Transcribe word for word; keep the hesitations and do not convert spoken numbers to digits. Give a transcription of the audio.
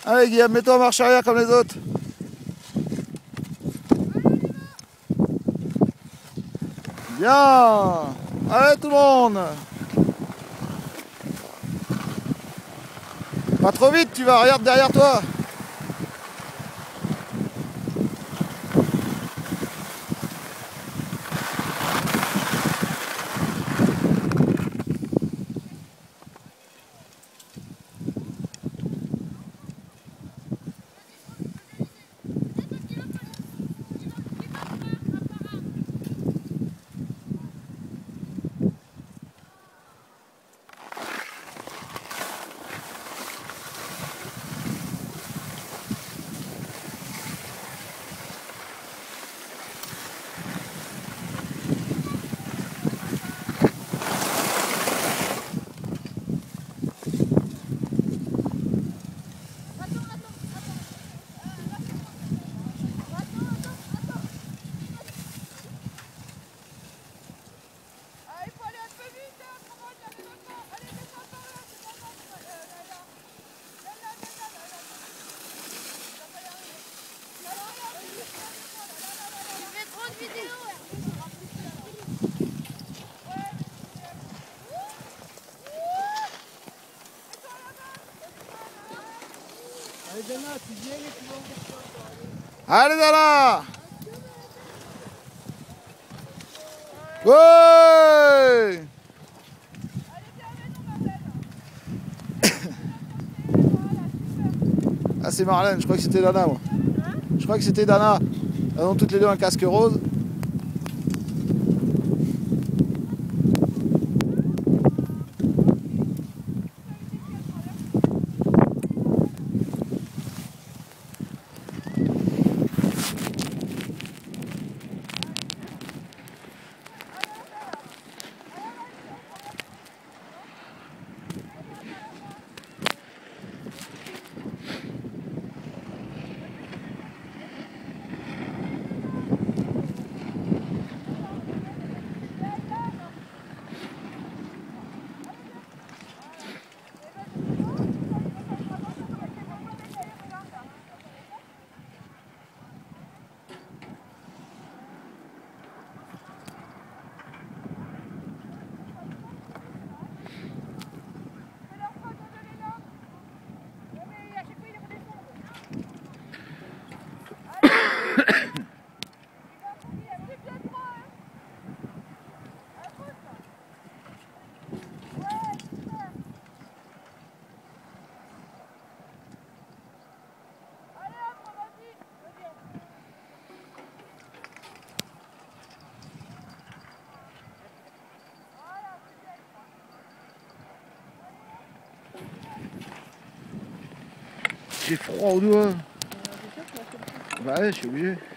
Allez Guillaume, mets-toi en marche arrière comme les autres. Bien. Allez tout le monde. Pas trop vite, tu vas, regarde derrière toi. Allez Dana, tu viens et tu vas en faire ça. Allez Dana. Ouais. Ah c'est Marlène, je crois que c'était Dana moi. Je crois que c'était Dana. Elles ont toutes les deux un casque rose. J'ai froid aux doigts. Bah ouais, je suis obligé.